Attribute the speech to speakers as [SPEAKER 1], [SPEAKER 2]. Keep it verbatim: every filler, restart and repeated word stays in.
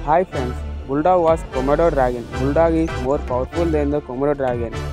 [SPEAKER 1] Hi friends, Bulldog was Komodo dragon. Bulldog is more powerful than the Komodo dragon.